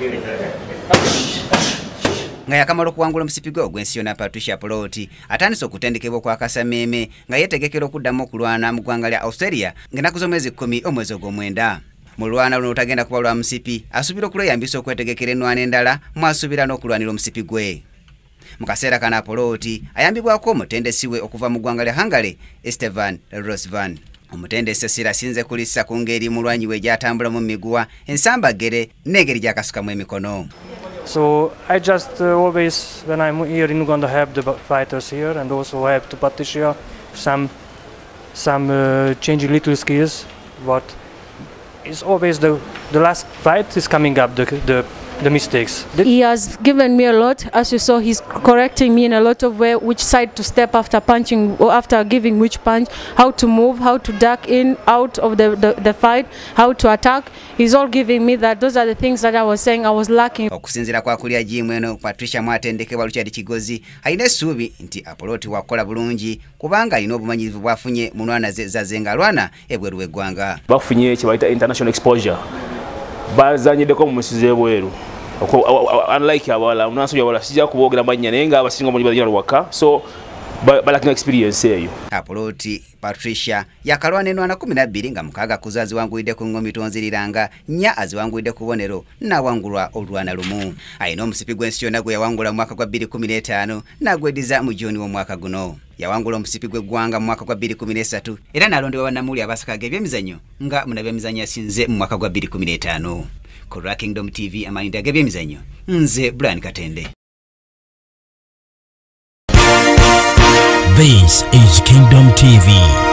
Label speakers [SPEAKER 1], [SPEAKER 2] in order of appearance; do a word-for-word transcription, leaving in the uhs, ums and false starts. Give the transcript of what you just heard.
[SPEAKER 1] nga yakamala okuwangula omusipi gwe ogw'ensi yonna Patricia Poloti atandise okutendekebwa kwa kasameme nga yeetegekera okuddamu okulwana mu ggwanga lya Australia ng'ennaku z'omwezi kkumi omwezi ogw'omwenda. Mu lwana luno otagenda kuba lwa musipi asuubira okulweyambisa okwetegekera ennwana endala mwasuubira n'okulwanira omusipi gwe. Mu kaseera kana Poloti ayambibwako omutendesi we okuva mu ggwanga lya Hungary Estevan Rosvan. Omutendesi Sira sinze kulissa ku ngeri mulwanyi we gy'atambula mu miguwa ensambagere n'engeri gy'akasukamu emikono.
[SPEAKER 2] So I just uh, always, when I'm here in Uganda, have the fighters here, and also have to Patricia some some uh, changing little skills. But it's always the the last fight is coming up the the. the mistakes.
[SPEAKER 3] He has given me a lot. As you saw, he's correcting me in a lot of way, which side to step after punching, or after giving which punch, how to move, how to duck in, out of the, the, the fight, how to attack. He's all giving me that. Those are the things that I was saying I was lacking.
[SPEAKER 1] Okusinzira kwa kulya jimu eno Patricia mwatendekebwa Lukyali Kigozi alina essuubi nti Apoloti wakola bulungi kubanga alina obumanyivu bwafunye mu lwana ze zazenga lwana ebweru w'eggwanga.
[SPEAKER 4] Bafunye kye bayita international exposure. Bazanyiddeko mu musize ebweru. Unlike abala unasubya abala sija kubogera manya naye nga abasinga mu bajja waka so balakina experience eyo.
[SPEAKER 1] Apoloti Patricia yakalwana ennwana kumi na bbiri nga mukaaga kuzazi wangulidde ku ngomi tonziriranga nnya aziwangulidde ku bonero n'awangulwa olwana lumu. Ayina omusipi gw'ensi yonna gwe yawangula mu mwaka gwa bbiri kumi n'etaano n'agweddiza mu Juni w'omwaka guno. Yawangula omusipi gw'eggwanga mu mwaka gwa bbiri kumi n'esatu era n'alondebwa bannamuli abasakaga ebyemizannyo nga munabyemizannyo yasinze mu mwaka gwa bbiri kumi n'etaano. Ku Kingdom T V amayinja g'ebyemizannyo nze Brian Katende.
[SPEAKER 5] This is Kingdom T V.